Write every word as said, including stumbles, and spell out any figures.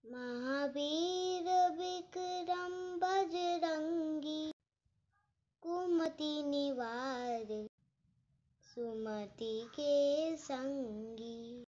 महावीर विक्रम बजरंगी, कुमति निवार सुमति के संगी।